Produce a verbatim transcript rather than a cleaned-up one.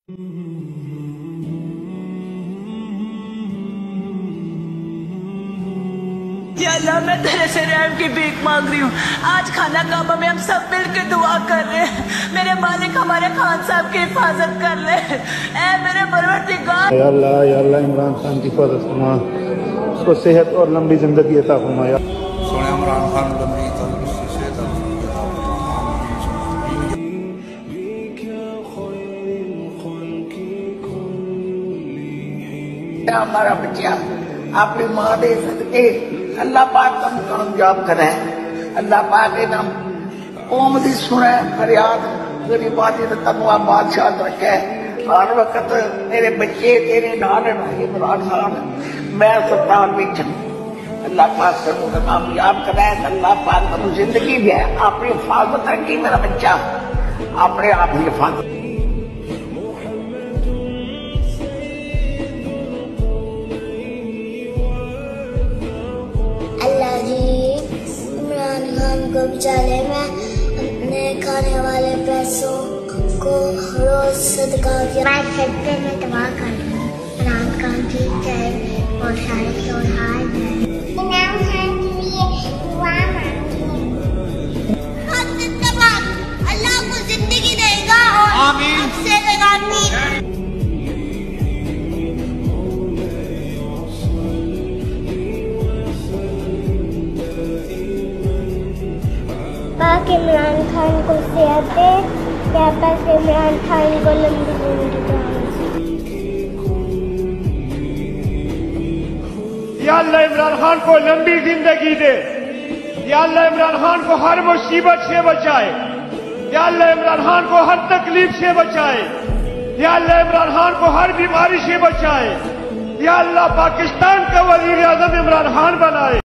یا اللہ میں تیرے سے رحم کی بھیک مانگ رہی ہوں. آج خانہ کعبہ میں ہم سب مل کے دعا کر رہے ہیں. میرے مالک ہمارے خان صاحب کی حفاظت کر لے. اے میرے پروردگار، یا اللہ یا اللہ عمران خان کی حفاظت فرما، اس کو صحت اور لمبی زندگی عطا فرما. یا سونے عمران خان لمبی تندرستی صحت ہمارا بچہ اپنی ماں دے صدقے اللہ پاک کا کامیاب کرے. اللہ پاک انہاں قوم دی سنے فریاد غریباں دی تنوا بادشاہ رکھے. ہر وقت میرے بچے تیرے نال رہے عمران خان، میں سلطان وچ اللہ پاک کو کامیاب کرے. اللہ پاک کو زندگی دے، اپنی حفاظت رکھی میرا بچہ، اپنے آپ کی حفاظت. عمران خان کو بیچارے میں اپنے کھانے والے پیسوں کو روز صدقہ کیا. میں صدقے میں دعا کر رہی ہوں عمران خان ٹھیک جائے اور سارے شور ہار جائے. عمران خان کے لیے دعا مانگی ہے. اللہ کو زندگی دے گا اور اب سے لگانی. پاک عمران خان کو صحت دے، یا پاک عمران خان کو لمبی زندگی دے. یا اللہ عمران خان کو لمبی زندگی دے. یا اللہ عمران خان کو ہر مصیبت سے بچائے. یا اللہ عمران خان کو ہر تکلیف سے بچائے. یا اللہ عمران خان کو ہر بیماری سے بچائے. یا اللہ پاکستان کا وزیر اعظم عمران خان بنائے.